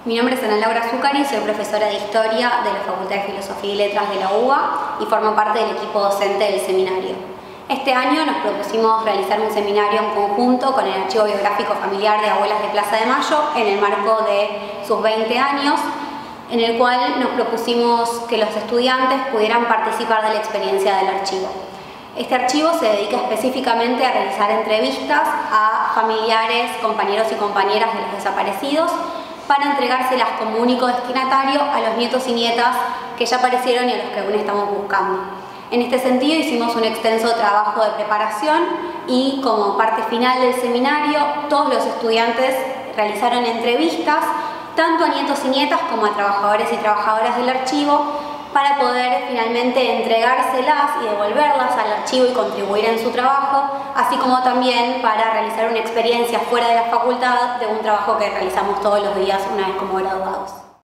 Mi nombre es Ana Laura Zuccari, soy profesora de Historia de la Facultad de Filosofía y Letras de la UBA y formo parte del equipo docente del seminario. Este año nos propusimos realizar un seminario en conjunto con el Archivo Biográfico Familiar de Abuelas de Plaza de Mayo en el marco de sus 20 años, en el cual nos propusimos que los estudiantes pudieran participar de la experiencia del archivo. Este archivo se dedica específicamente a realizar entrevistas a familiares, compañeros y compañeras de los desaparecidos para entregárselas como único destinatario a los nietos y nietas que ya aparecieron y a los que aún estamos buscando. En este sentido hicimos un extenso trabajo de preparación y como parte final del seminario todos los estudiantes realizaron entrevistas tanto a nietos y nietas como a trabajadores y trabajadoras del archivo para poder finalmente entregárselas y devolverlas al archivo y contribuir en su trabajo, así como también para realizar una experiencia fuera de la facultad de un trabajo que realizamos todos los días una vez como graduados.